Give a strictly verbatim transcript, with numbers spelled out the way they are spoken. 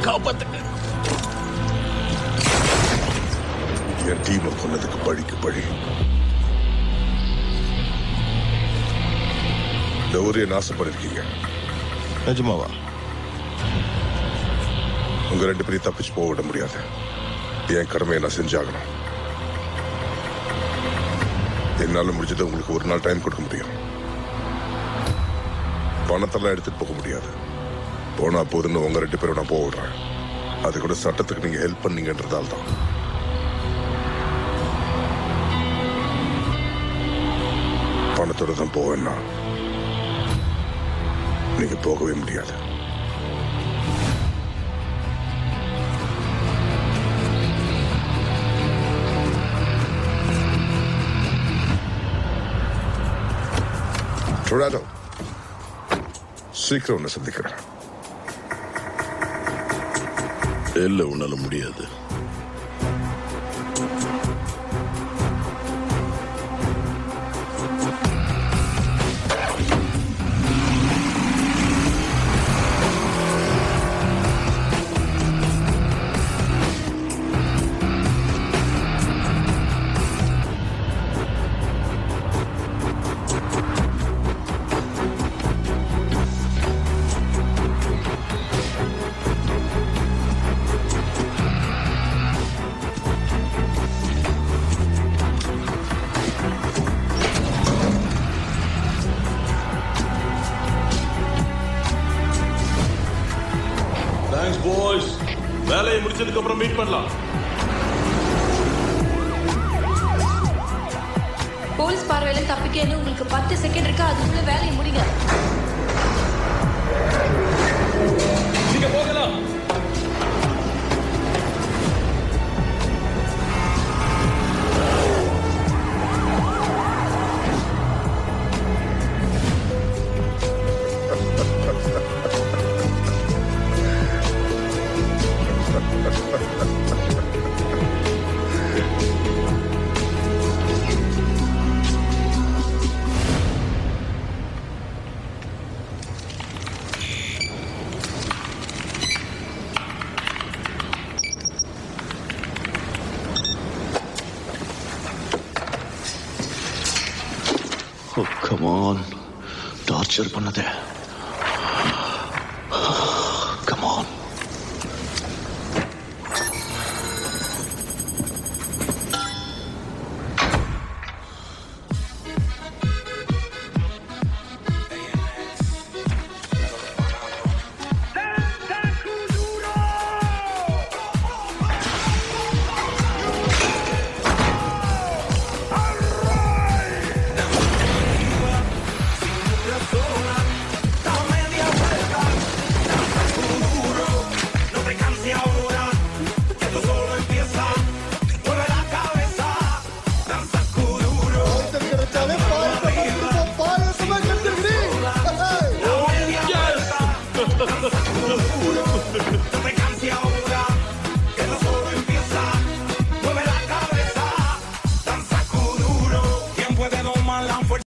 காப்பாத்துங்க. என் டீமை கொன்னதுக்கு பழிக்கு பழி. இந்த ஊரைய நாசம் பண்ணிருக்கீங்க. நிஜமாவா? உங்க ரெண்டு பேரையும் தப்பிச்சு போக விட முடியாது. என் கடமையை நான் செஞ்சாகணும். என்னால முடிஞ்சது உங்களுக்கு ஒரு நாள் டைம் கொடுக்க முடியும். பணத்தெல்லாம் எடுத்துட்டு போக முடியாது. போனா போதுன்னு உங்க ரெண்டு பேரும் நான் போக விடுறேன். அது கூட சட்டத்துக்கு நீங்க ஹெல்ப் பண்ணீங்கன்றதால தான். பணத்தோட தான் போவேன்னா நீங்க போகவே முடியாது. டொராடோ, சீக்கிரம் ஒன்று சந்திக்கிறேன். இல்ல, உன்னால முடியாது. வேலையை முடிச்சதுக்கு அப்புறம் மீட் பண்ணலாம். போலீஸ் பார்வையில தப்பிக்க உங்களுக்கு பத்து செகண்ட் இருக்கு. அதுக்குள்ள வேலையை முடிங்க. நீங்க போகலாம். கமான், டார்ச்சர் பண்ணதே.